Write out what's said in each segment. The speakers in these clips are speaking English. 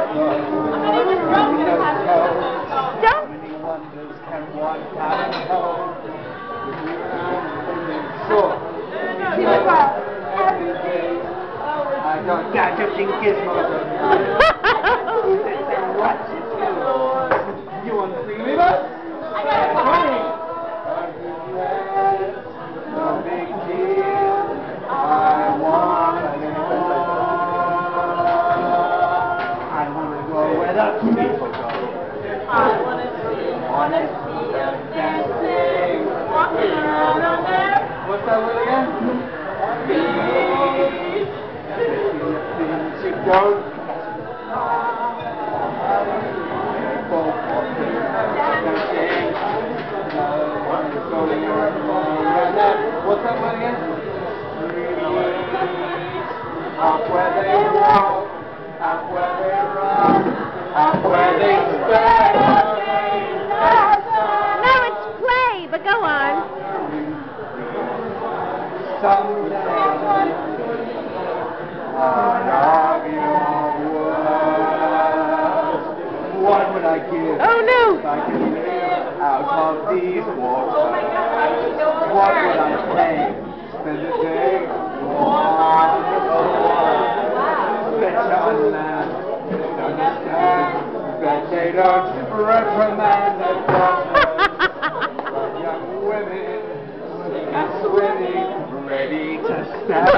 Don't. Many wonders can one have told. I got gadgets and gizmos. You want to sing me that? I got no big deal. I want to go where the people go. I want to see them dancing, walking around on there. What's that word again? Things you don't. What's that word again? Up where they walk, up where they run, up where they stay. No, it's play, but go on. Someday, out of your world, what would I give Oh no! if I could live out of these walls? What would I pay? Spend a day on bet you on land, don't understand, bet they don't reprimand their daughters, but young women swimming, ready to stand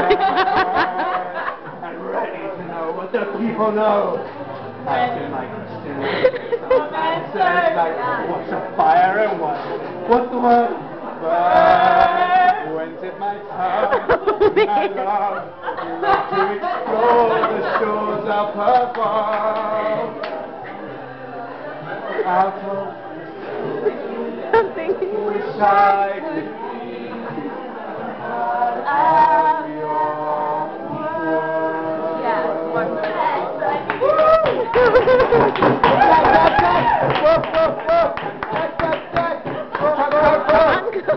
and ready to know what the people know. Asking my questions, answers like, what's a fire and what's the word? But when's it my time? I love to explore the shores of purple. Out of Something. wish I could